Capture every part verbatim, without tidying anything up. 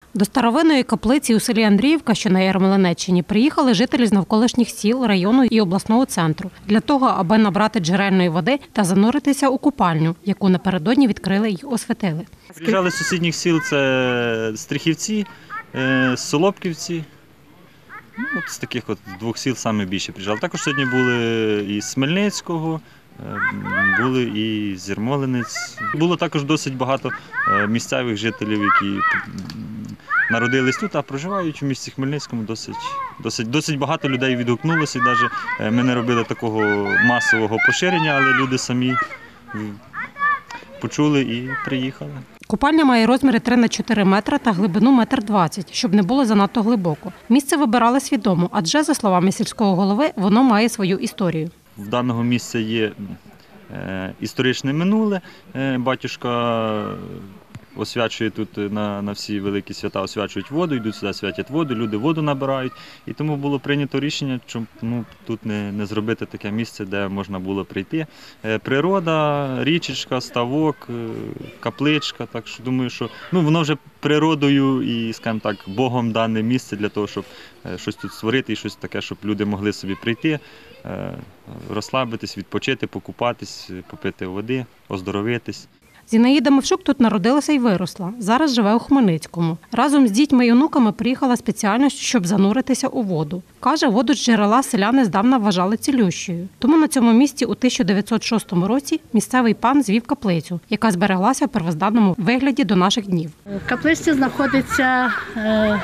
До старовинної каплиці у селі Андріївка, що на Ярмолинеччині, приїхали жителі з навколишніх сіл, району і обласного центру для того, аби набрати джерельної води та зануритися у купальню, яку напередодні відкрили й освятили. Приїжджали з сусідніх сіл – це Стрихівці, Солопківці. Ну, от з таких от двох сіл саме більше приїжджали. Також сьогодні були і з Хмельницького, були і з Ярмолинець. Було також досить багато місцевих жителів, які народились тут, а проживають у місті Хмельницькому. Досить, досить, досить багато людей відгукнулося. І навіть ми не робили такого масового поширення, але люди самі почули і приїхали. Купальня має розміри три на чотири метри та глибину метр двадцять, щоб не було занадто глибоко. Місце вибирали свідомо, адже, за словами сільського голови, воно має свою історію. В даного місця є історичне минуле. Батюшка освячує тут на, на всі великі свята, освячують воду, йдуть сюди, святять воду, люди воду набирають. І тому було прийнято рішення, щоб ну, тут не, не зробити таке місце, де можна було прийти. Природа, річечка, ставок, капличка. Так що думаю, що ну, воно вже природою і, скажімо так, Богом дане місце для того, щоб щось тут створити і щось таке, щоб люди могли собі прийти, розслабитись, відпочити, покупатись, попити води, оздоровитись. Зінаїда Мовчук тут народилася і виросла. Зараз живе у Хмельницькому. Разом з дітьми і онуками приїхала спеціально, щоб зануритися у воду. Каже, воду з джерела селяни здавна вважали цілющою. Тому на цьому місці у тисяча дев'ятсот шостому році місцевий пан звів каплицю, яка збереглася в первозданному вигляді до наших днів. Каплиця знаходиться е,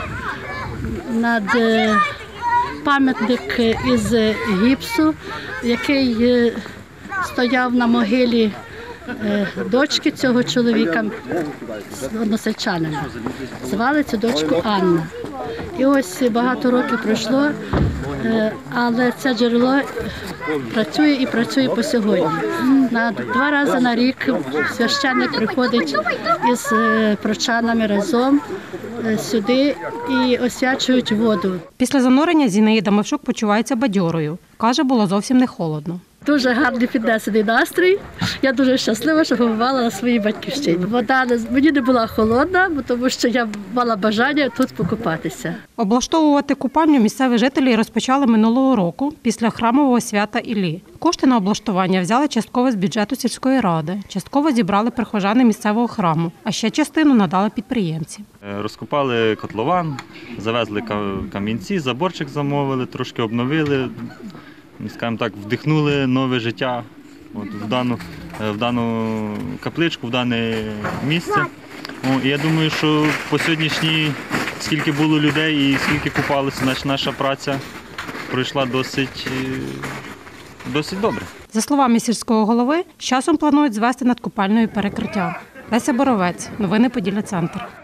над е, пам'ятник із гіпсу, який е, стояв на могилі дочки цього чоловіка, односельчанина. Звали цю дочку Анна. І ось багато років пройшло, але це джерело працює і працює по сьогодні. На два рази на рік священник приходить із прочанами разом сюди і освячують воду. Після занурення Зінаїда Мовчук почувається бадьорою. Каже, було зовсім не холодно. Дуже гарний піднесений настрій. Я дуже щаслива, що побувала на своїй батьківщині. Вода мені не була холодна, тому що я мала бажання тут покупатися. Облаштовувати купальню місцеві жителі розпочали минулого року після храмового свята Іллі. Кошти на облаштування взяли частково з бюджету сільської ради, частково зібрали прихожани місцевого храму, а ще частину надали підприємці. Розкопали котлован, завезли камінці, заборчик замовили, трошки обновили. Скажімо так, вдихнули нове життя от, в, дану, в дану капличку, в дане місце. О, і я думаю, що по сьогоднішній, скільки було людей і скільки купалося, значить наша праця пройшла досить, досить добре. За словами сільського голови, з часом планують звести над купальною перекриття. Леся Боровець, новини Поділля Центр.